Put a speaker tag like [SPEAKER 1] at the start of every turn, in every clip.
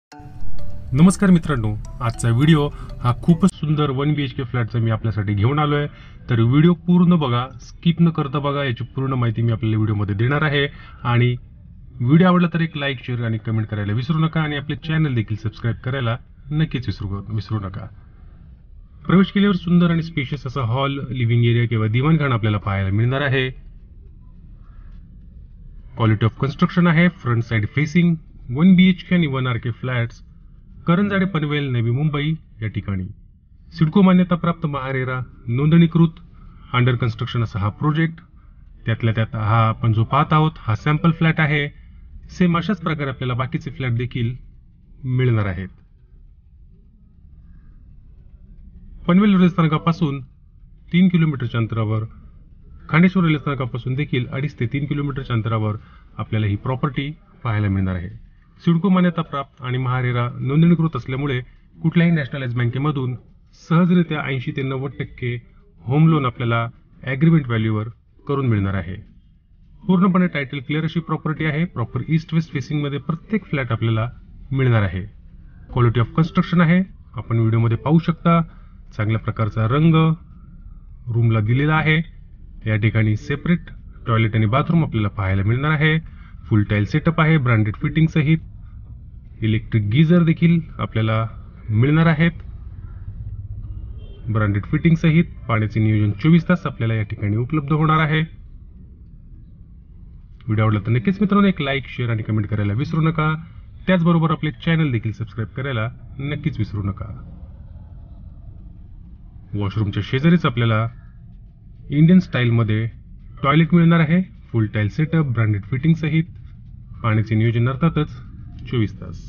[SPEAKER 1] नमस्कार मित्रांनो, आजचा व्हिडिओ हा खूपच सुंदर 1 BHK फ्लॅटचा मी आपल्यासाठी घेऊन आलोय. तर व्हिडिओ पूर्ण बघा, स्किप न करता बघा. याची पूर्ण माहिती मी आपल्याला व्हिडिओमध्ये देणार आहे. आणि व्हिडिओ आवडला तर एक लाईक, शेअर आणि कमेंट करायला विसरू नका. आणि आपले चॅनल देखील सबस्क्राईब करायला नक्कीच विसरू नका. प्रवेश केल्यावर सुंदर आणि स्पेशियस असा हॉल, लिव्हिंग एरिया किंवा दिवाणखाना आपल्याला पाहायला मिळणार आहे. क्वालिटी ऑफ कन्स्ट्रक्शन आहे फ्रंट साइड फेसिंग. 1 BHK आणि 1 RK फ्लॅट्स, करंजाडे पनवेल, नवी मुंबई या ठिकाणी. सिडको मान्यताप्राप्त, महारेरा नोंदणीकृत, अंडर कन्स्ट्रक्शन असा हा प्रोजेक्ट. त्यातल्या त्यात हा आपण जो पाहत आहोत हा सॅम्पल फ्लॅट आहे. सेम अशाच प्रकारे आपल्याला बाकीचे फ्लॅट देखील मिळणार आहेत. पनवेल रेल्वे स्थानकापासून 3 किलोमीटरच्या अंतरावर, खांडेश्वर रेल्वे स्थानकापासून देखील 2.5 ते 3 किलोमीटरच्या अंतरावर आपल्याला ही प्रॉपर्टी पाहायला मिळणार आहे. सिडको मान्यता प्राप्त आणि महारेरा नोंदणीकृत असल्यामुळे कुठल्याही नॅशनलाइज बँकेमधून सहजरित्या 80 ते 90% होम लोन आपल्याला ॲग्रीमेंट व्हॅल्यूवर करून मिळणार आहे. पूर्णपणे टायटल क्लिअर अशी प्रॉपर्टी आहे. प्रॉपर ईस्ट वेस्ट फेसिंग मध्ये प्रत्येक फ्लॅट आपल्याला मिळणार आहे. क्वालिटी ऑफ कन्स्ट्रक्शन आहे, आपण व्हिडिओमध्ये पाहू शकता. चांगल्या प्रकारचा रंग रूमला दिलेला आहे. या ठिकाणी सेपरेट टॉयलेट आणि बाथरूम आपल्याला पाहायला मिळणार आहे. फुल टाईल सेटअप आहे ब्रँडेड फिटिंग सहित. इलेक्ट्रिक गीझर देखील आपल्याला मिळणार आहेत ब्रँडेड फिटिंग सहित. पाण्याचे नियोजन 24 तास आपल्याला या ठिकाणी उपलब्ध होणार आहे. व्हिडिओ आवडला तर नक्कीच मित्रांनो एक लाईक, शेअर आणि कमेंट करायला विसरू नका. त्याचबरोबर आपले चॅनल देखील सबस्क्राईब करायला नक्कीच विसरू नका. वॉशरूमच्या शेजारीच आपल्याला इंडियन स्टाईलमध्ये टॉयलेट मिळणार आहे. Full tile setup branded fitting सहित. पाण्याचे नियोजन अर्थातच 24 तास.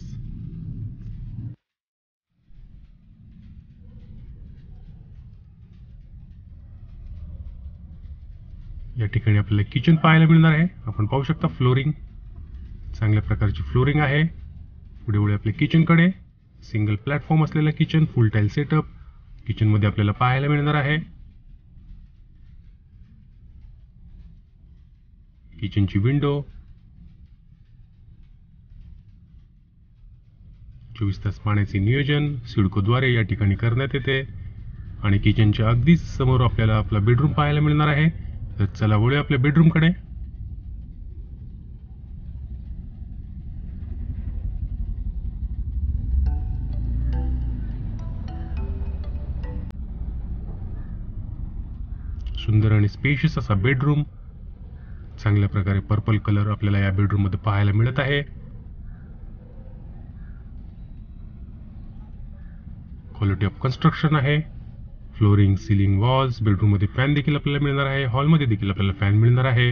[SPEAKER 1] या ठिकाणी आपल्याला किचन पाहायला मिळणार आहे. आपण पाहू शकता फ्लोरिंग, चांगल्या प्रकारची फ्लोरिंग आहे. पुढे पुढे आपल्या किचनकडे सिंगल प्लॅटफॉर्म असलेला kitchen, full tile setup kitchen मध्ये आपल्याला पाहायला मिळणार आहे. किचनची विंडो 24 तास पाण्याचे नियोजन सिडकोद्वारे या ठिकाणी करण्यात येते. आणि किचनच्या अगदीच समोर आपल्याला आपला बेडरूम पाहायला मिळणार आहे. तर चला वळूया आपल्या बेडरूमकडे. सुंदर आणि स्पेशियस असा बेडरूम. चांगल्या प्रकारे पर्पल कलर आपल्याला या बेडरूम मध्ये पाहायला मिळत आहे. क्वालिटी ऑफ कन्स्ट्रक्शन आहे. Flooring, ceiling, walls. बेडरूम मध्ये फॅन देखील आपल्याला मिळणार आहे. हॉलमध्ये देखील आपल्याला फॅन मिळणार आहे.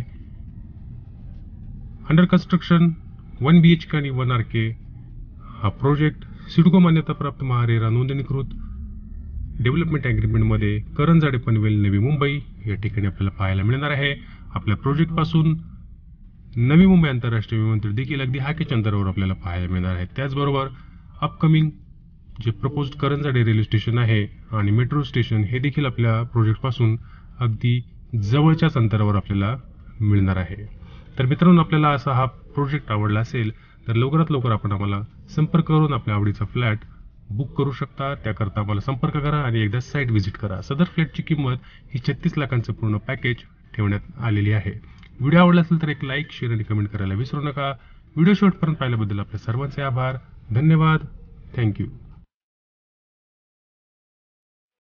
[SPEAKER 1] अंडर कन्स्ट्रक्शन 1 BHK आणि 1 RK हा प्रोजेक्ट सिडको मान्यताप्राप्त, महारेरा नोंदणीकृत, डेव्हलपमेंट ॲग्रीमेंट मध्ये करंजाडे पनवेल, नवी मुंबई या ठिकाणी आपल्याला पाहायला मिळणार आहे. आपल्या प्रोजेक्ट पासून नवी मुंबई आंतरराष्ट्रीय विमानतळ देखील अगदी हाकेच्या अंतरावर आपल्याला पाहायला मिळणार आहे. त्याचबरोबर अपकमिंग जे प्रपोज्ड करंजाडे रेल्वे स्टेशन आहे आणि मेट्रो स्टेशन हे देखील आपल्या प्रोजेक्ट पासून अगदी जवळच्याच अंतरावर आपल्याला मिळणार आहे. तर मित्रांनो, आपल्याला असा हा प्रोजेक्ट आवडला असेल तर लवकरात लवकर आपण आम्हाला संपर्क करून आपल्या आवडीचा फ्लॅट बुक करू शकता. त्याकरता आम्हाला संपर्क करा आणि एकदा साईट व्हिजिट करा. सदर फ्लॅटची किंमत ही 36 लाखांचं पूर्ण पॅकेज ठेवण्यात आलेली आहे. व्हिडिओ आवडला असेल तर एक लाईक, शेअर आणि कमेंट करायला विसरू नका. व्हिडिओ शेवटपर्यंत पाहिल्याबद्दल आपल्या सर्वांचे आभार. धन्यवाद. थँक्यू.